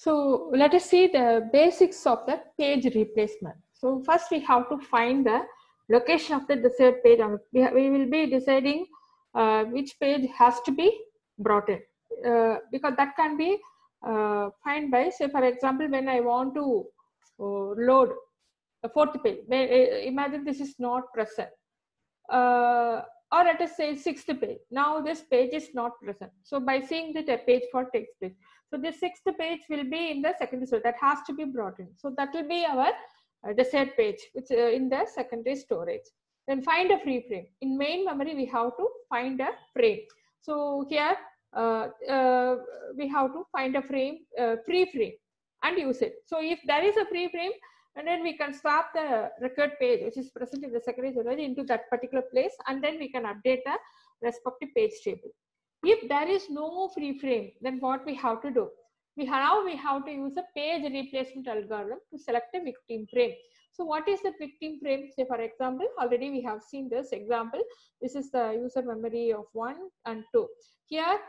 So let us see the basics of the page replacement. So first we have to find the location of the desired page. We will be deciding which page has to be brought in because that can be find by, say for example, when I want to load the fourth page. Imagine this is not present. Or let us say sixth page. Now this page is not present. So by seeing that a page fault takes place. So this sixth page will be in the secondary storage that has to be brought in. So that will be our desired page, which in the secondary storage. Then find a free frame. In main memory, we have to find a frame. So here we have to find a frame, free frame, and use it. So if there is a free frame, and then we can swap the record page which is present in the secondary storage into that particular place, and then we can update the respective page table. If there is no free frame, then what we have to do? We have to use a page replacement algorithm to select a victim frame. So what is the victim frame? Say for example, already we have seen this example. This is the user memory of 1 and 2. Here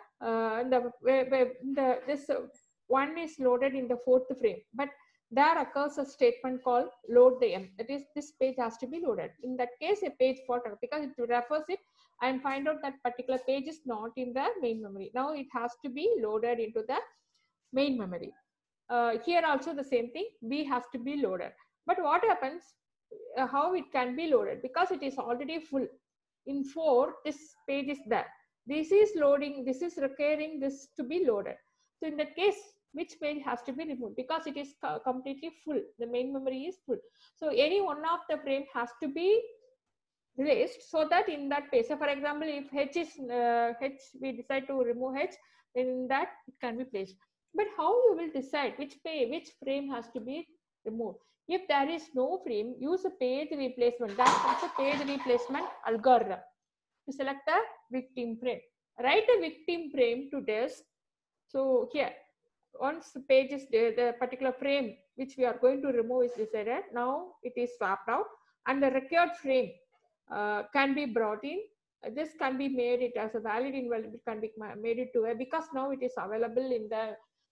this one is loaded in the fourth frame, but there occurs a statement called load the M. That is, this page has to be loaded. In that case, a page fault, because it refers it and find out that particular page is not in the main memory. Now it has to be loaded into the main memory. Here also the same thing, B has to be loaded. But what happens, how it can be loaded? Because it is already full. In 4, this page is there. This is loading, this is requiring this to be loaded. So in that case, which page has to be removed? Because it is completely full. The main memory is full. So any one of the frame has to be released so that in that page. So for example, if H is H, we decide to remove H, then in that it can be placed. But how you will decide which frame has to be removed? If there is no frame, use a page replacement. That's a page replacement algorithm to select the victim frame. Write a victim frame to disk. So here, once the page is there, the particular frame which we are going to remove is decided. Now it is swapped out, and the required frame can be brought in. This can be made it as a valid invalid. It can be made it to a, because now it is available in the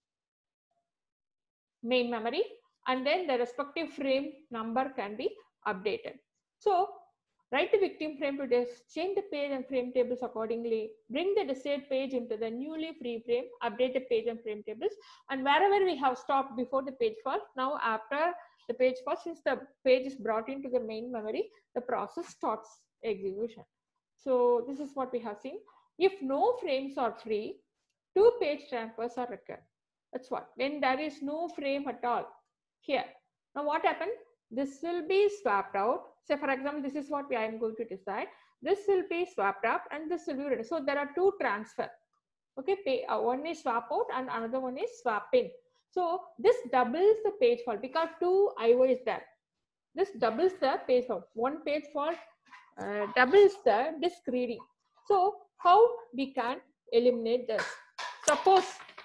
main memory, and then the respective frame number can be updated. So write the victim frame to disk, change the page and frame tables accordingly, bring the desired page into the newly free frame, update the page and frame tables, and wherever we have stopped before the page fault, now after the page fault, since the page is brought into the main memory, the process starts execution. So this is what we have seen. If no frames are free, 2 page transfers are required. That's what. When there is no frame at all here. Now what happened? This will be swapped out. Say for example, this is what I am going to decide. This will be swapped out and this will be ready. So there are 2 transfer. Okay, one is swap out and another one is swap in. So this doubles the page fault because 2 IO is there. This doubles the page fault. One page fault doubles the disk reading. So how we can eliminate this? Suppose,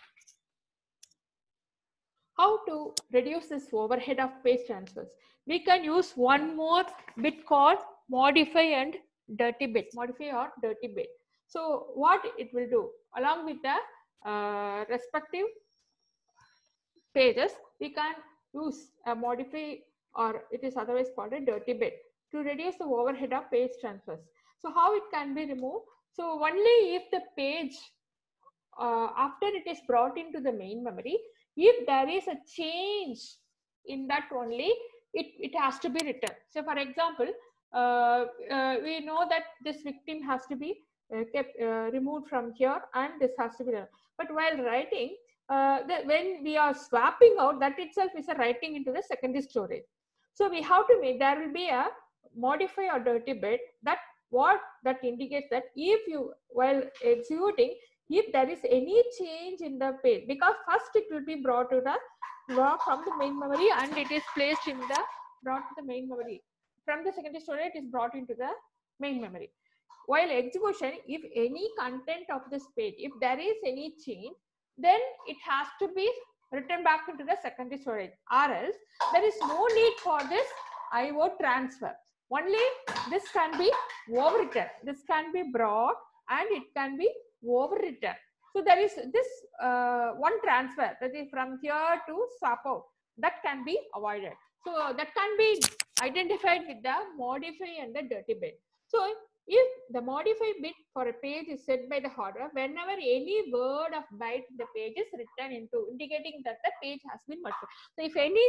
how to reduce this overhead of page transfers? We can use one more bit called modify and dirty bit. Modify or dirty bit. So what it will do, along with the respective pages, we can use a modify, or it is otherwise called a dirty bit, to reduce the overhead of page transfers. So how it can be removed? So only if the page after it is brought into the main memory, if there is a change in that only, it has to be written. So for example, we know that this victim has to be kept removed from here, and this has to be done. But while writing, when we are swapping out, that itself is a writing into the secondary storage. So we have to make, there will be a modify or dirty bit, that what that indicates that if you, while executing, if there is any change in the page, because first it will be brought from the main memory and it is placed in the, brought to the main memory. From the secondary storage, it is brought into the main memory. While execution, if any content of this page, if there is any change, then it has to be written back into the secondary storage, or else there is no need for this IO transfer. Only this can be overwritten. This can be brought and it can be overwritten. So there is this one transfer, that is from here to swap out, that can be avoided. So that can be identified with the modify and the dirty bit. So if the modify bit for a page is set by the hardware, whenever any word of byte in the page is written into, indicating that the page has been modified. So if any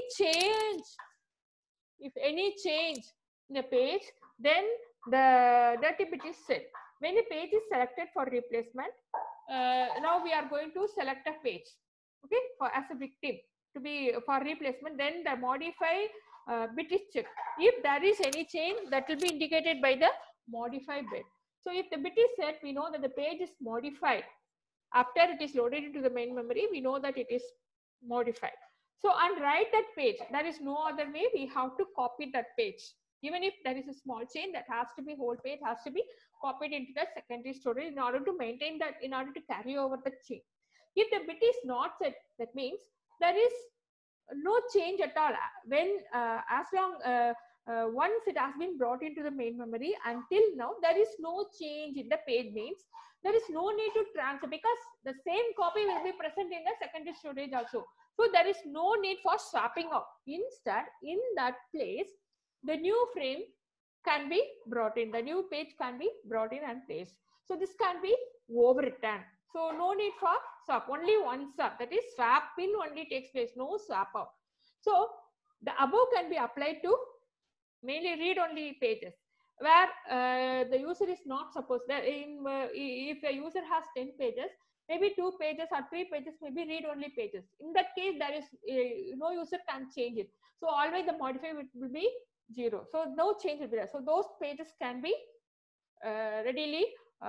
change in a page, then the dirty bit is set. When a page is selected for replacement, now we are going to select a page, okay, for as a victim to be for replacement. Then the modify bit is checked. If there is any change, that will be indicated by the modify bit. So if the bit is set, we know that the page is modified. After it is loaded into the main memory, we know that it is modified. So and write that page, there is no other way, we have to copy that page. Even if there is a small change, that has to be, whole page has to be copied into the secondary storage in order to maintain that, in order to carry over the change. If the bit is not set, that means there is no change at all. When as long once it has been brought into the main memory, until now there is no change in the page, means there is no need to transfer, because the same copy will be present in the secondary storage also. So there is no need for swapping out. Instead, in that place, the new frame can be brought in, the new page can be brought in and placed. So this can be overwritten. So no need for swap, only one swap, that is swap in only takes place, no swap out. So the above can be applied to mainly read-only pages, where the user is not supposed that if a user has 10 pages, maybe 2 pages or 3 pages may be read-only pages. In that case, there is no user can change it. So always the modifier will be 0. So no change will be there. So those pages can be readily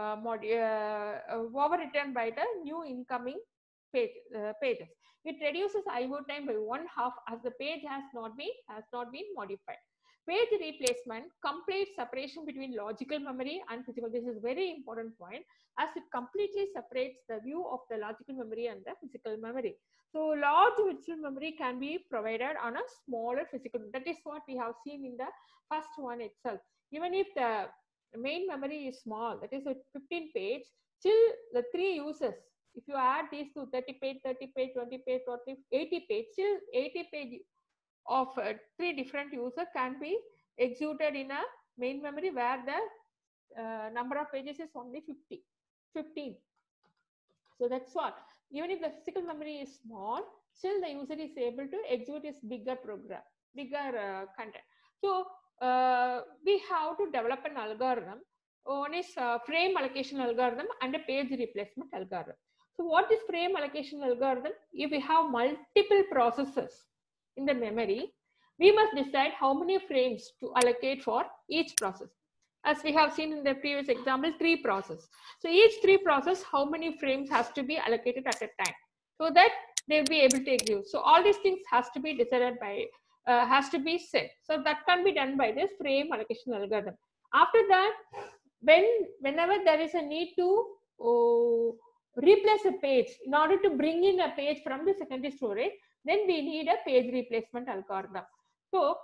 overwritten by the new incoming pages. It reduces IO time by 1/2 as the page has not been modified. Page replacement completes separation between logical memory and physical. This is very important point, as it completely separates the view of the logical memory and the physical memory. So large virtual memory can be provided on a smaller physical. That is what we have seen in the first one itself. Even if the main memory is small, that is a 15 page, still the 3 users, if you add these to 30 page, 20 page, 80 page, still 80 page of 3 different users can be executed in a main memory, where the number of pages is only 15. So that's what. Even if the physical memory is small, still the user is able to execute this bigger program, bigger content. So we have to develop an algorithm. One is frame allocation algorithm and a page replacement algorithm. So what is frame allocation algorithm? If we have multiple processes in the memory, we must decide how many frames to allocate for each process. As we have seen in the previous example, 3 processes. So each 3 process, how many frames has to be allocated at a time, so that they'll be able to execute. So all these things has to be decided by, has to be set. So that can be done by this frame allocation algorithm. After that, whenever there is a need to replace a page, in order to bring in a page from the secondary storage, then we need a page replacement algorithm. So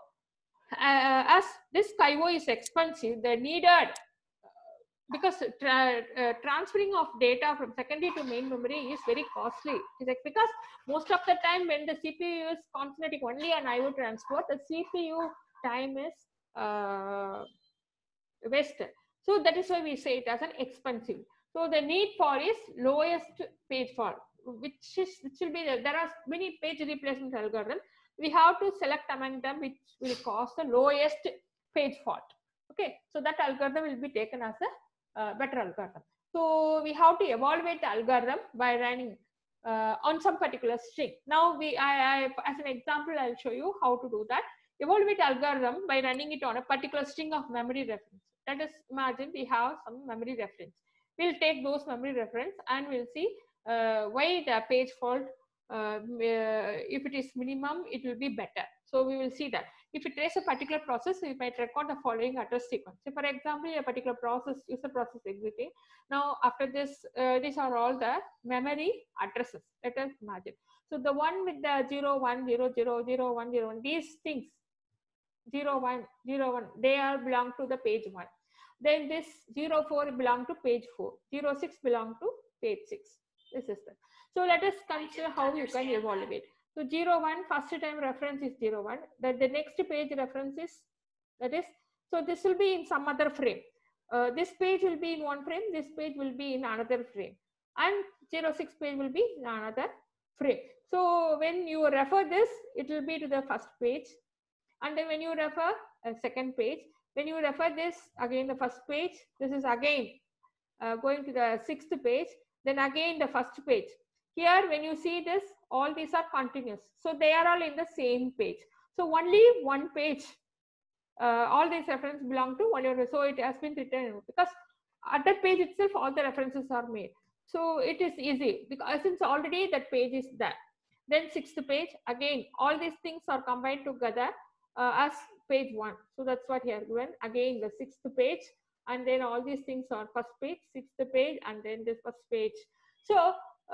as this CAIO is expensive, the needed, because transferring of data from secondary to main memory is very costly. It's like, because most of the time when the CPU is concentrating only on IO transport, the CPU time is wasted. So that is why we say it as an expensive. So the need for is lowest page fault, which will be there are many page replacement algorithms. We have to select among them which will cause the lowest page fault. Okay, so that algorithm will be taken as a better algorithm. So we have to evaluate the algorithm by running on some particular string. Now as an example, I'll show you how to do that. Evaluate algorithm by running it on a particular string of memory reference. Let us imagine we have some memory reference. We'll take those memory reference and we'll see why the page fault, if it is minimum, it will be better. So we will see that. If it traces a particular process, we might record the following address sequence. So for example, a particular process, user process exiting. Now after this, these are all the memory addresses. Let us imagine. So the one with the 0, 1, 0, 0, 0, 1, 0, 1, these things, 0, 1, 0, 1, they all belong to the page 1. Then this 0, 4 belong to page 4. 0, 6 belong to page 6. This is the. So let us consider how you can evaluate. So 0, 1, first time reference is 0, 1. That the next page reference is, that is, so this will be in some other frame. This page will be in one frame, this page will be in another frame, and 06 page will be in another frame. So when you refer this, it will be to the first page, and then when you refer a second page, when you refer this again the first page, this is again going to the sixth page, then again the first page. Here when you see this, all these are continuous, so they are all in the same page. So only one page, all these references belong to only one, so it has been written because at that page itself all the references are made. So it is easy because since already that page is there. Then sixth page, again all these things are combined together as page 1. So that's what here given. Again the sixth page, and then all these things are first page, sixth page, and then this first page. So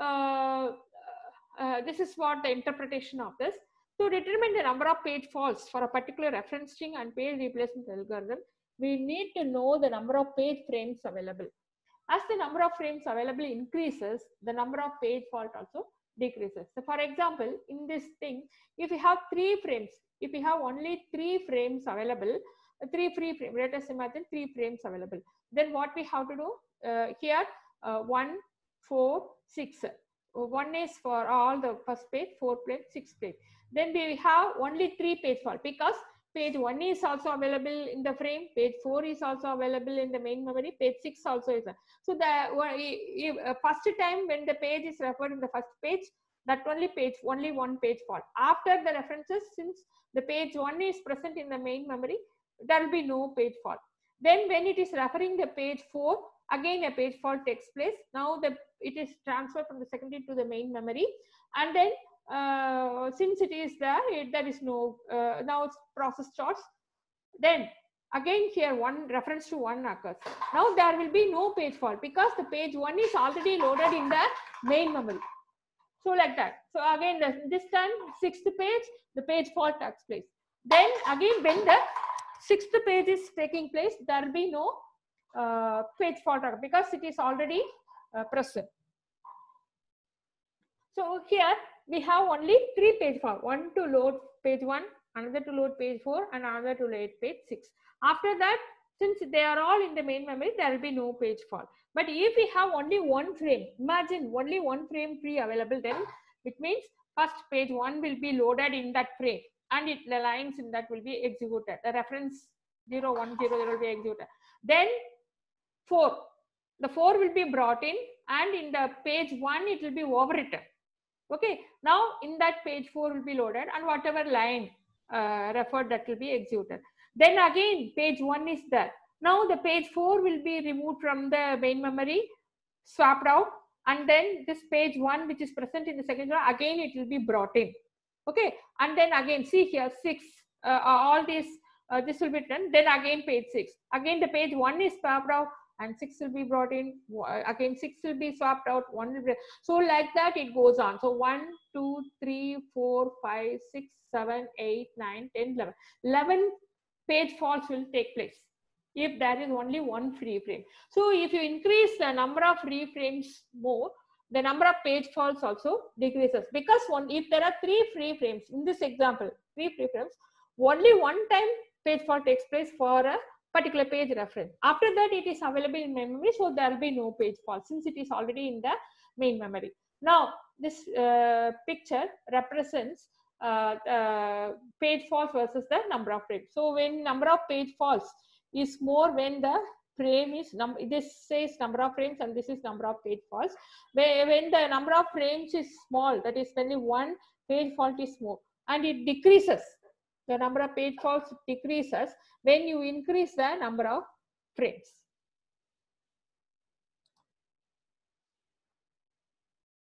this is what the interpretation of this. To determine the number of page faults for a particular reference string and page replacement algorithm, we need to know the number of page frames available. As the number of frames available increases, the number of page fault also decreases. So for example, in this thing, if you have 3 frames, if you have only 3 frames available, 3 free frames, let us imagine 3 frames available, then what we have to do here, 1, 4, 6. 1 is for all the first page, 4 page, 6 page. Then we have only 3 page fault because page 1 is also available in the frame, page 4 is also available in the main memory, page 6 also is there. So the first time when the page is referred in the first page, that only one page fault. After the references, since the page 1 is present in the main memory, there will be no page fault. Then when it is referring the page 4, again a page fault takes place. Now it is transferred from the secondary to the main memory, and then since it is there, there is no now it's process starts. Then again here one reference to 1 occurs. Now there will be no page fault because the page 1 is already loaded in the main memory. So like that. So again this time 6th page, the page fault takes place. Then again when the 6th page is taking place, there will be no page fault because it is already present. So here we have only 3 page fault, one to load page 1, another to load page 4, and another to load page 6. After that, since they are all in the main memory, there will be no page fault. But if we have only 1 frame, imagine only 1 frame free available, then it means first page 1 will be loaded in that frame, and the lines in that will be executed. The reference 0, 1, 0, 0 will be executed. Then 4, the 4 will be brought in, and in the page 1 it will be overwritten. Okay, now in that page 4 will be loaded, and whatever line referred, that will be executed. Then again page 1 is there. Now the page 4 will be removed from the main memory, swapped out, and then this page 1 which is present in the second row, again it will be brought in. Okay, and then again see here 6, all these this will be done. Then again page 6, again the page 1 is swapped out and 6 will be brought in, again 6 will be swapped out, 1 will be, so like that it goes on. So 1, 2, 3, 4, 5, 6, 7, 8, 9, 10, 11 page faults will take place if there is only 1 free frame. So if you increase the number of free frames more, the number of page faults also decreases, because if there are 3 free frames in this example, 3 free frames, only 1 time page fault takes place for a particular page reference. After that it is available in main memory, so there will be no page fault since it is already in the main memory. Now this picture represents page faults versus the number of frames. So when number of page faults is more when the frame is this says number of frames and this is number of page faults. When the number of frames is small, that is when 1 page fault is more, and it decreases. The number of page faults decreases when you increase the number of frames.